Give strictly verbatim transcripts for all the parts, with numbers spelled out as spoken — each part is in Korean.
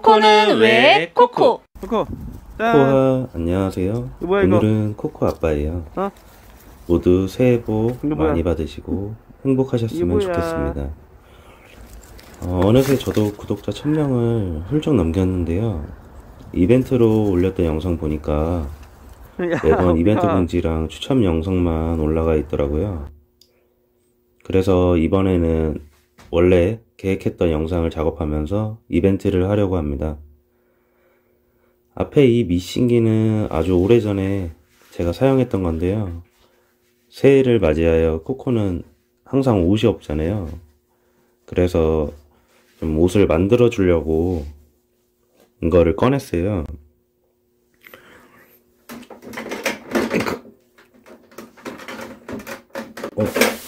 코코는 왜 코코? 코코. 짠. 코코아 안녕하세요. 뭐야, 이거? 오늘은 코코 아빠예요. 어? 모두 새해 복 이거 뭐야? 많이 받으시고 행복하셨으면 이거 뭐야? 좋겠습니다. 어, 어느새 저도 구독자 천 명을 훌쩍 넘겼는데요. 이벤트로 올렸던 영상 보니까 매번 이벤트 공지랑 추첨 영상만 올라가 있더라고요. 그래서 이번에는 원래 계획했던 영상을 작업하면서 이벤트를 하려고 합니다. 앞에 이 미싱기는 아주 오래전에 제가 사용했던 건데요. 새해를 맞이하여 코코는 항상 옷이 없잖아요. 그래서 좀 옷을 만들어 주려고 이거를 꺼냈어요. 어,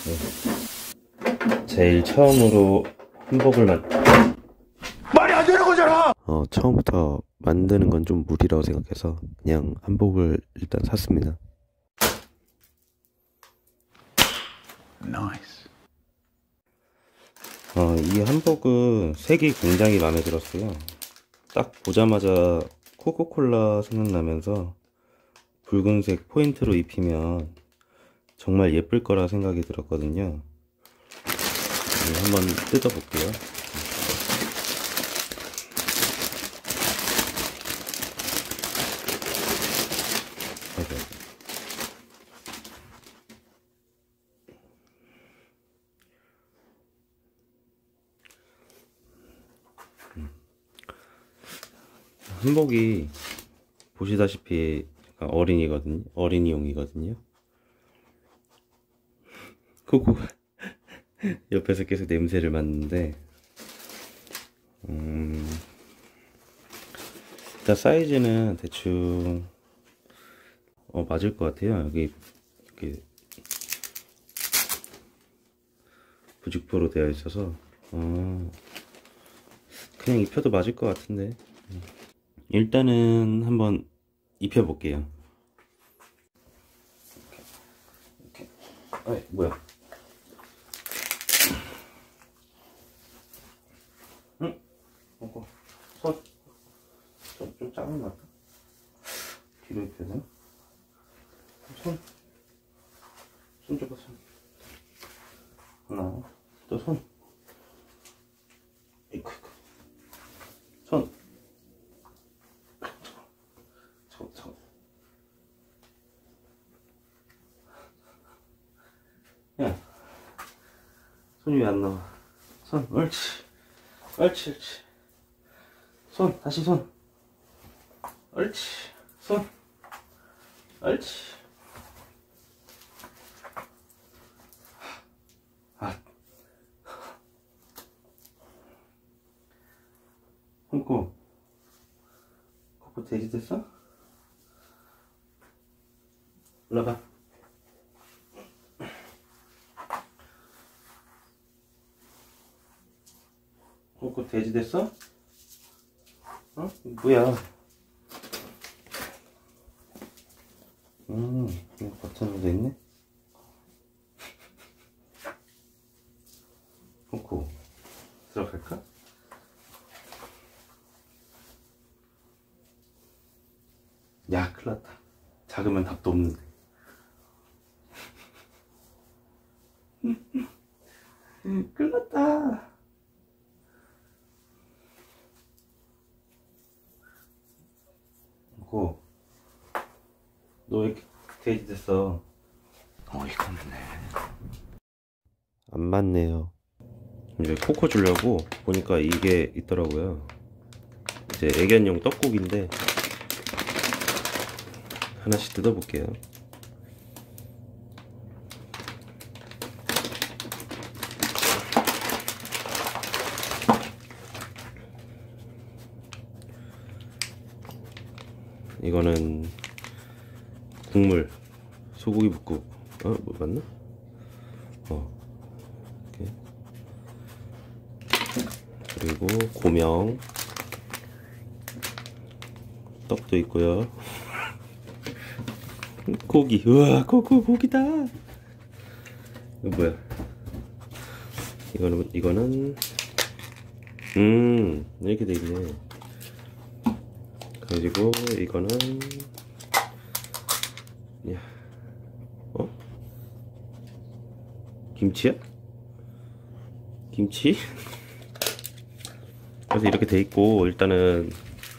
네. 제일 처음으로 한복을 만 말이 안 되는 거잖아. 어, 처음부터 만드는 건 좀 무리라고 생각해서 그냥 한복을 일단 샀습니다. 나이스. 어, 이 한복은 색이 굉장히 마음에 들었어요. 딱 보자마자 코코콜라 생각나면서 붉은색 포인트로 입히면 정말 예쁠 거라 생각이 들었거든요. 네, 한번 뜯어볼게요. 한복이 보시다시피 어린이거든요. 어린이용이거든요. 코코가 옆에서 계속 냄새를 맡는데, 음, 일단 사이즈는 대충 어, 맞을 것 같아요. 여기 이렇게 부직포로 되어 있어서 어, 그냥 입혀도 맞을 것 같은데. 일단은 한번 입혀볼게요. 이렇게. 아이, 뭐야? 응? 어, 손. 좀, 좀 작은 것 같다. 뒤로 입혀야 되나? 손. 손 줘봐, 손. 하나. 또 손. 이거, 이거. 손. 저, 저. 야, 손이 왜 안 나와? 손, 옳지, 옳지, 옳지. 손, 다시 손, 옳지, 손, 옳지. 아, 코코, 코코 돼지 됐어? 올라가. 코코 돼지 됐어? 어? 뭐야? 음, 이거 버튼으로 돼 있네? 코코, 들어갈까? 야, 큰일 났다. 작으면 답도 없는데. 큰일 났다. 고, 너 왜 이렇게 돼지 됐어? 어이가 없네. 안 맞네요. 이제 코코 주려고 보니까 이게 있더라고요. 이제 애견용 떡국인데 하나씩 뜯어볼게요. 이거는 국물 소고기 볶음. 어? 뭐 맞나? 어. 이렇게. 그리고 고명 떡도 있고요. 고기. 우와, 코코 고기다. 이거 뭐야? 이거는 이거는 음 이렇게 돼 있네. 그리고 이거는 야, 어? 김치야? 김치? 그래서 이렇게 돼 있고, 일단은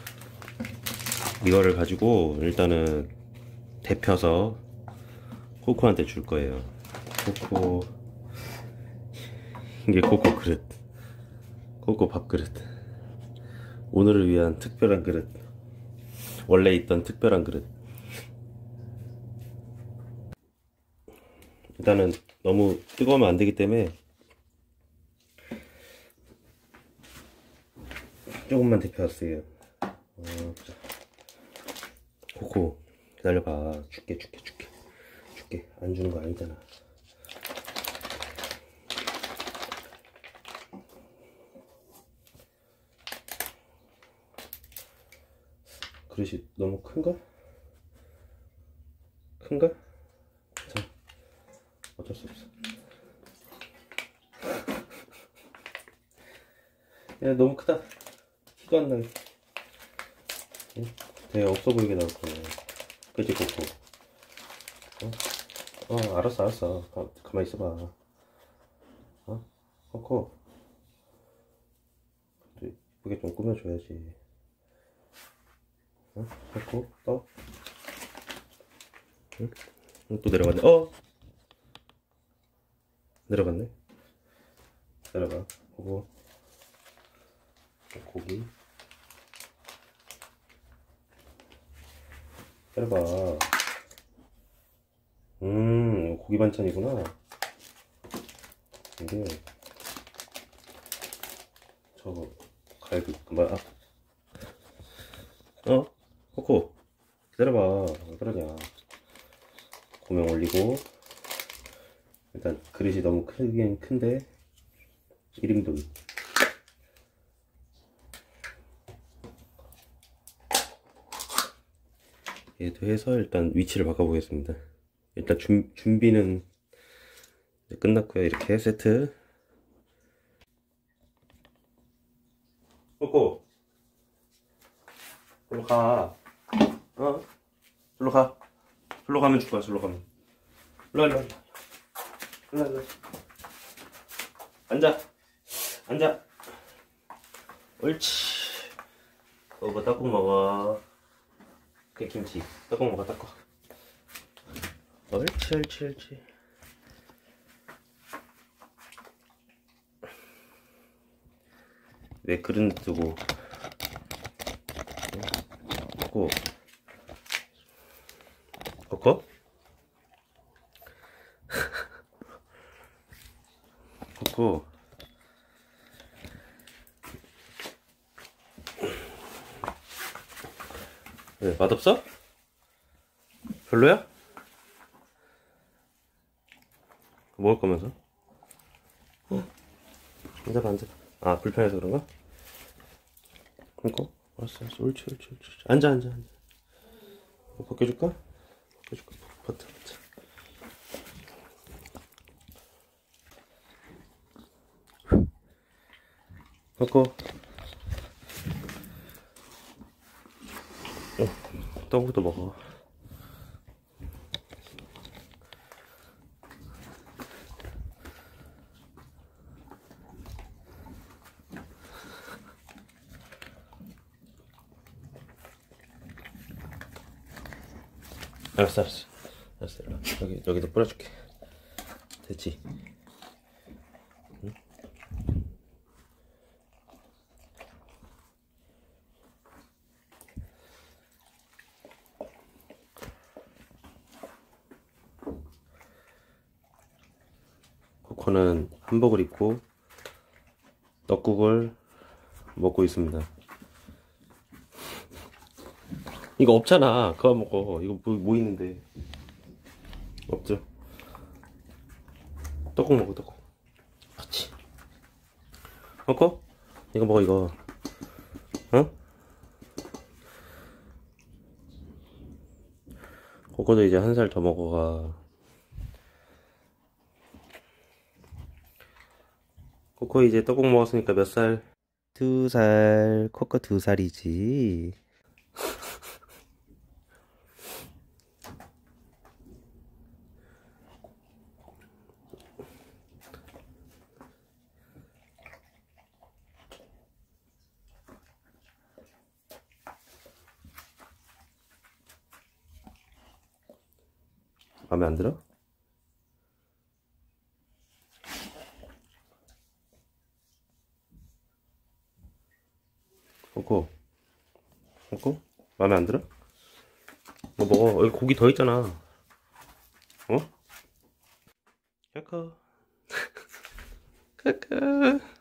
이거를 가지고 일단은 데펴서 코코한테 줄 거예요. 코코, 이게 코코 그릇, 코코 밥그릇, 오늘을 위한 특별한 그릇, 원래 있던 특별한 그릇. 일단은 너무 뜨거우면 안 되기 때문에 조금만 데펴왔어요. 어, 자. 코코 기다려봐. 줄게 줄게 줄게 줄게. 안 주는 거 아니잖아. 그릇이 너무 큰가? 큰가? 자, 어쩔 수 없어. 야, 너무 크다. 티도 안 나게. 응? 되게 없어 보이게 나올 거야. 그치, 코코? 어? 어, 알았어, 알았어. 가, 가만히 있어봐. 어? 코코? 예쁘게 좀 꾸며줘야지. 어? 코코? 또? 응? 또 내려갔네. 어? 내려갔네. 내려가. 코코. 고기. 기다려봐. 음, 고기 반찬이구나. 이게 저거 갈비 뭐야? 어? 코코 기다려봐. 왜 그러냐. 고명 올리고. 일단 그릇이 너무 크긴 큰데 일 인분. 얘도 해서 일단 위치를 바꿔보겠습니다. 일단 준, 준비는 끝났고요. 이렇게 세트. 코코 절로 가. 어? 절로 가. 절로 가면 줄 거야. 절로 가면. 일로 와, 일로 와. 일로 와, 일로 와. 앉아. 앉아. 옳지. 먹어, 떡국 먹어. 그 김치 떡국 먹어. 떡국. 옳지 옳지 옳지. 왜 그릇 두고 코코 코코 코코 왜 맛없어? 별로야? 먹을 거면서? 어? 앉아봐 앉아봐. 아 불편해서 그런가? 그니까 알았어 알았어. 옳지 옳지 옳지. 앉아 앉아 앉아. 뭐 벗겨줄까? 벗겨줄까? 버텨 버텨. 벗고. 어, 떡국도 먹어. 알았어 알았어 알았어. 여기 여기도 뿌려줄게. 됐지? 응? 코코는 한복을 입고 떡국을 먹고 있습니다. 이거 없잖아. 그거 먹어. 이거 뭐, 뭐 있는데. 없죠. 떡국 먹어. 떡국. 그렇지. 먹고 이거 먹어. 이거 어? 코코도 이제 한 살 더 먹어가. 코코 이제 떡국 먹었으니까 몇 살? 두 살. 코코 두 살이지. 마음에 안 들어? 코코 코코? 마음에 안 들어? 뭐 먹어. 여기 고기 더 있잖아. 어? 카카 카카